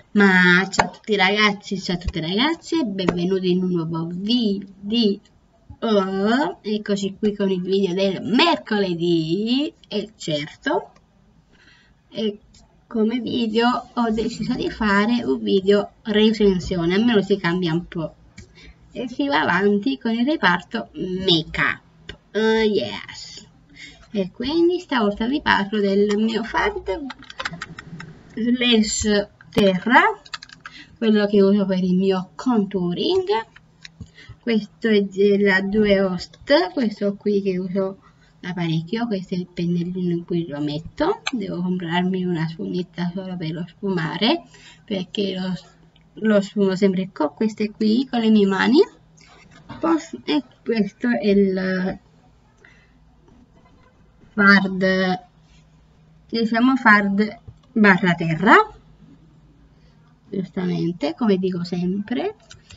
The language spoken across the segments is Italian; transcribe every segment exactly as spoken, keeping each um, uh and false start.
Ma ciao a tutti ragazzi, ciao a tutte ragazze, benvenuti in un nuovo video. Eccoci qui con il video del mercoledì e certo, e come video ho deciso di fare un video recensione, almeno si cambia un po' e si va avanti con il reparto make up. Uh, yes. E quindi stavolta vi parlo del mio fard slash terra, quello che uso per il mio contouring. Questo è della due Host, questo qui che uso da parecchio, questo è il pennellino in cui lo metto. Devo comprarmi una spugnetta solo per lo sfumare, perché lo, lo sfumo sempre con queste qui, con le mie mani. E questo è il fard, diciamo fard barra terra, giustamente, come dico sempre.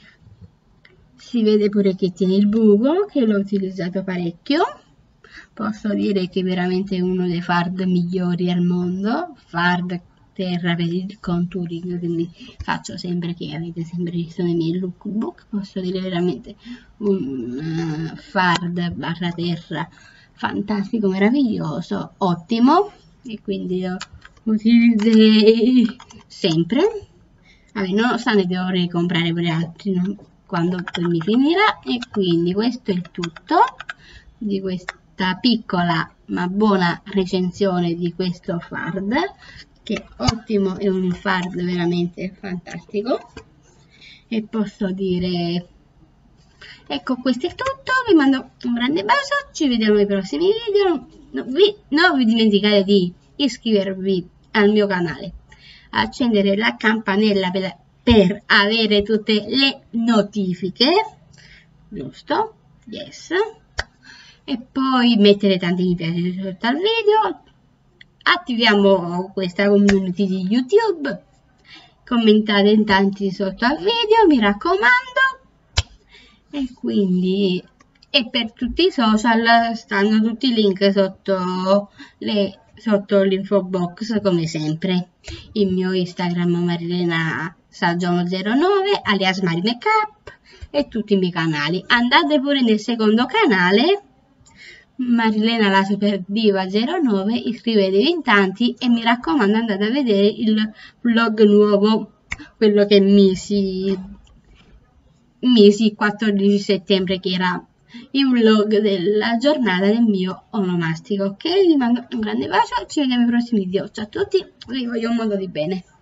Si vede pure che tiene il buco, che l'ho utilizzato parecchio. Posso dire che è veramente uno dei fard migliori al mondo, fard terra per il contouring, quindi faccio sempre, che avete sempre visto nei miei lookbook, posso dire veramente un uh, fard barra terra fantastico, meraviglioso, ottimo, e quindi lo utilizzerei sempre. Vabbè, nonostante dovrei comprare pure altri, no? Quando poi mi finirà. E quindi questo è il tutto di questa piccola ma buona recensione di questo fard, che è ottimo, è un fard veramente fantastico. E posso dire, ecco, questo è tutto, vi mando un grande bacio, ci vediamo nei prossimi video. Non vi, non vi dimenticate di iscrivervi al mio canale, accendere la campanella per, per avere tutte le notifiche, giusto? Yes. E poi mettere tanti mi piace sotto al video, attiviamo questa community di YouTube, commentate in tanti sotto al video, mi raccomando. E quindi, e per tutti i social stanno tutti i link sotto le sotto l'info box, come sempre. Il mio Instagram Marilena Saggiono zero nove alias Mari Makeup e tutti i miei canali. Andate pure nel secondo canale, Marilena la Super Diva zero nove, iscrivetevi in tanti e mi raccomando andate a vedere il vlog nuovo, quello che misi misi quattordici settembre, che era il vlog della giornata del mio onomastico. Ok, vi mando un grande bacio, ci vediamo ai prossimi video. Ciao a tutti, vi voglio un mondo di bene.